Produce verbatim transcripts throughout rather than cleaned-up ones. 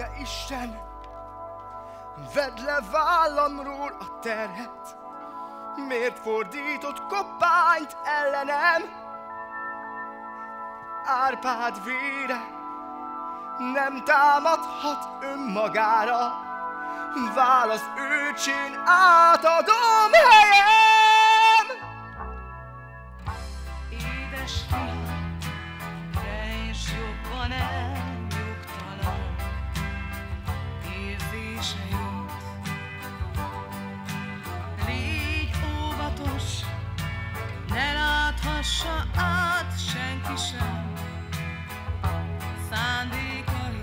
Te Isten, vedd le vállamról a terhet. Miért fordított koppányt ellenem? Árpád vére nem támadhat önmagára. Válasz őcsén átadom helyem. Édes fiam, te is jobban elnyugtalan érzéseid. Légy óvatos, ne láthassa át senki sem szándékaid.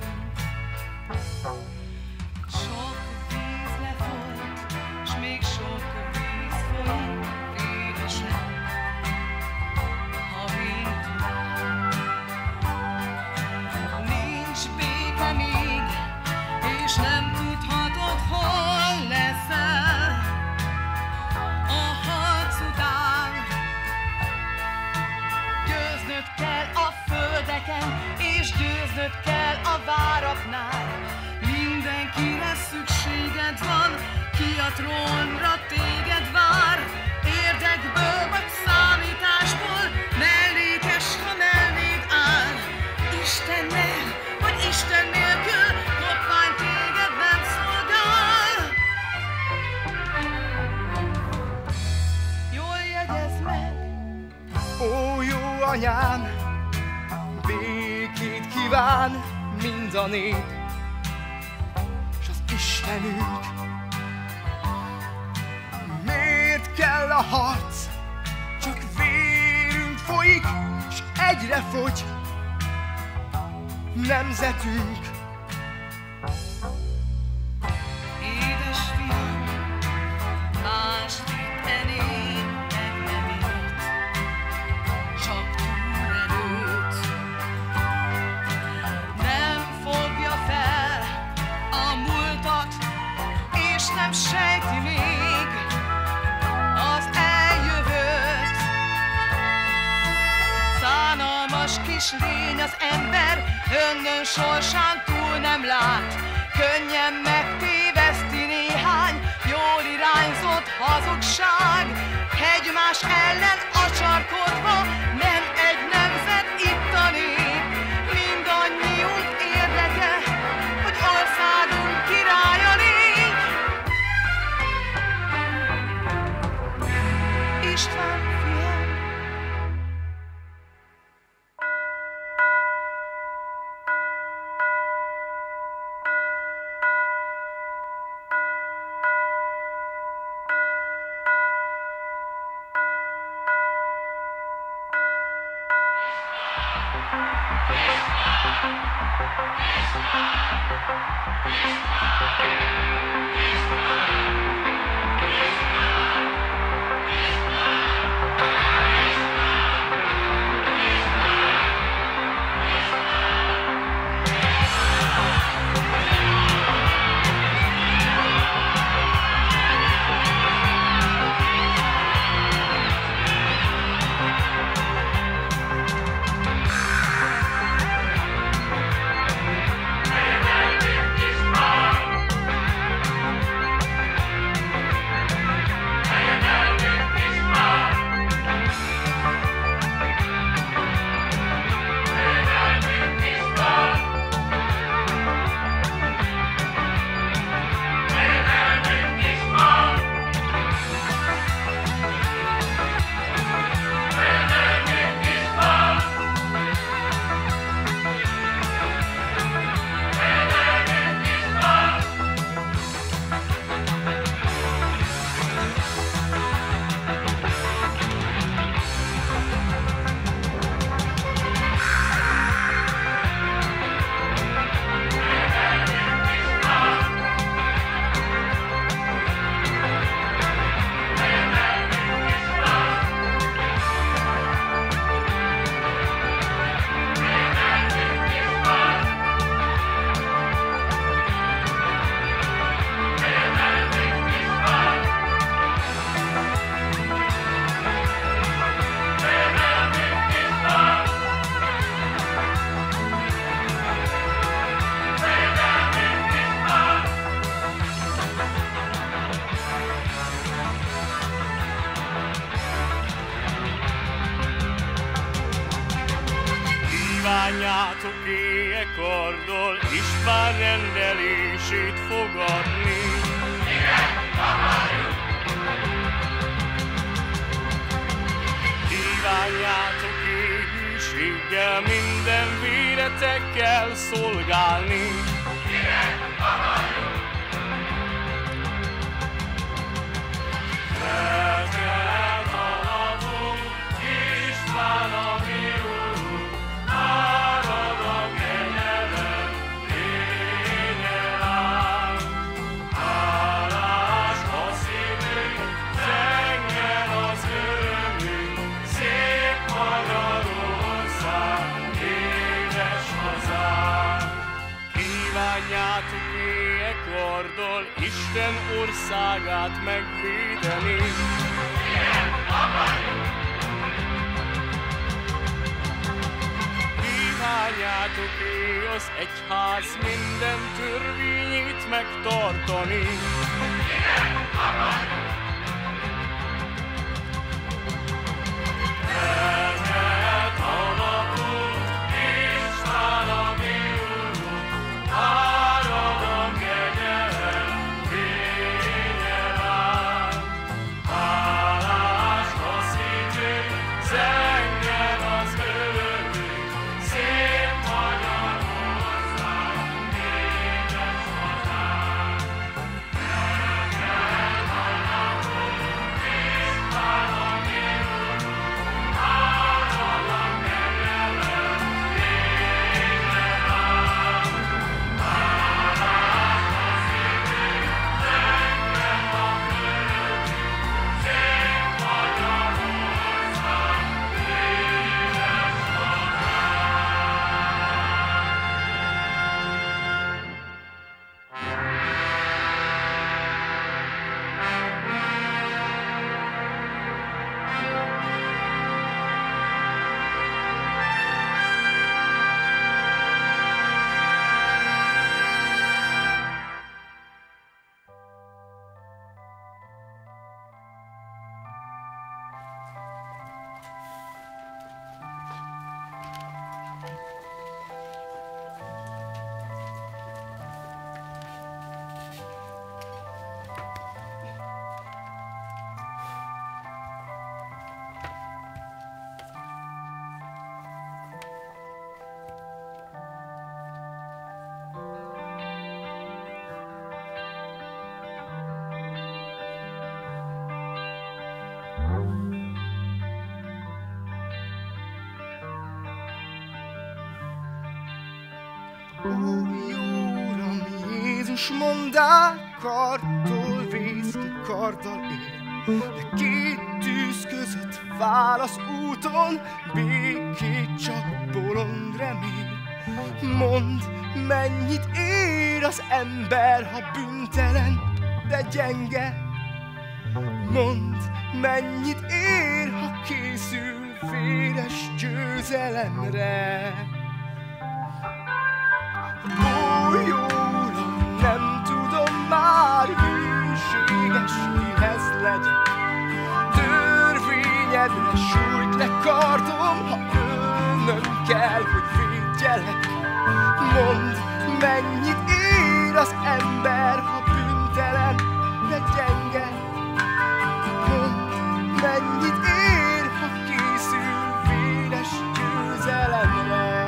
Sok víz lefolyt, s még sok víz folyik révesen, ha vén tovább. Nincs béke még, és nem tudhatod, hol leszel a harc után. Győznöd kell a földeken, és győznöd kell a váraknál. Mindenkire szükséged van, ki a trónra téged vár. Érdekből vagy számításból, mellékes, ha melléd áll. Istennel vagy Isten nélkül, koppány téged nem szolgál. Jól jegyezd meg! Ó, jó anyám, békét kíván mind a nép, s az Istenünk. Miért kell a harc? Csak vérünk folyik, s egyre fogy nemzetünk. Édes fiam, más itt elégnek nem ért, csak túlerőt. Nem fogja fel a múltat, és nem sejti még az eljövőt. Szánalmas kis lény az ember, önnön sorsán túl nem lát. Könnyen megtéveszti néhány jól irányzott hazugság. Egymás ellen acsarkodva nem egy nemzet itt a nép. Mindannyiunk érdeke, hogy országunk királya légy. István fiam, Kívánjátok éjjel kardal, István rendelését fogadni. Igen, akarjuk! Kívánjátok éhűséggel, minden véretekkel szolgálni. Igen, akarjuk! Felkelt a napunk, István a mi úrunk, árad a kegyelem, lényel áll. Hálás a szívünk, zengjen az örömünk, szép Magyarország, édes hazánk. Kívánjátok éjjel karddal Isten országát megvédeni. Igen, akarjuk! Kívánjátok éj az egyház minden törvényét megtartani. Igen, akarjuk! Felkelt a napunk, István a mi úrunk, árad a kegyelem, lényel áll. Hálás a szívünk, zengjen az örömünk, szép Magyarország, édes hazánk. Felkelt a napunk, István a mi úrunk, árad a kegyelem, lényel áll. Hálás a szívünk, zengjen az örömünk, szép Magyarország, édes Ó, jó Uram, Jézus mondál, karddal vész ki, karddal él. De két tűz között válasz úton, békét csak bolond remél. Mondd, mennyit ér az ember, ha bűntelen, de gyenge. Mondd, mennyit ér, ha készül véres győzelemre. Ó, jó Uram, nem tudom már, hűséges kihez legyek. Törvényedre sújt le kardom, ha ölnöm kell, hogy védjelek. Mondd, mennyit ér az ember, ha bűntelen, de gyenge. Mondd, mennyit ér, ha készül véres győzelemre.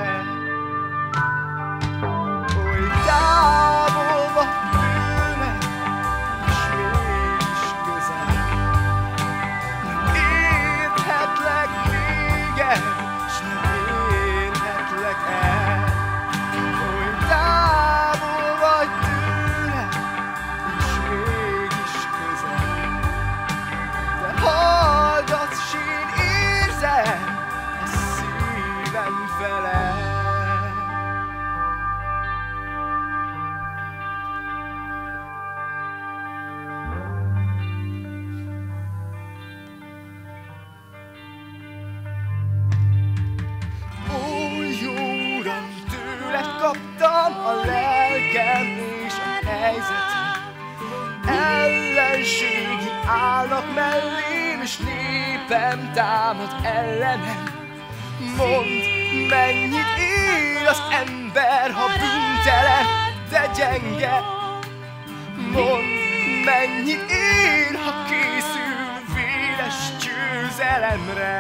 Oly távol vagy tőlem, és mégis közel. Nem érthetlek téged, s nem érhetlek el. Oly távol vagy tőlem, és mégis közel. De hallgatsz, s én érzem a szívem fele. Kaptam a lelkem és a helyzetem. Ellenségi állnak mellém, és népem támad ellenem. Mondd, mennyit ér él az ember, ha bűntelen, de gyenge. Mondd, mennyit ér, ha készül véres győzelemre.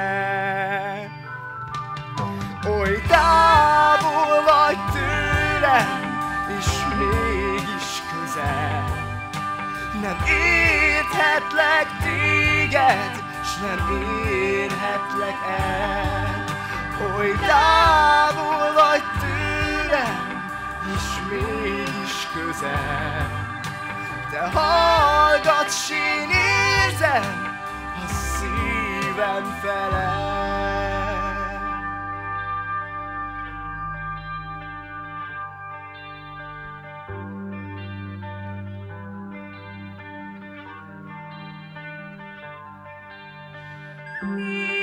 Oly távol vagy tőlem, és mégis közel. Nem érthetlek téged, s nem érhetlek el. Oly távol vagy tőlem, és mégis közel. Te hallgatsz, s én érzem a szívem felel. Mi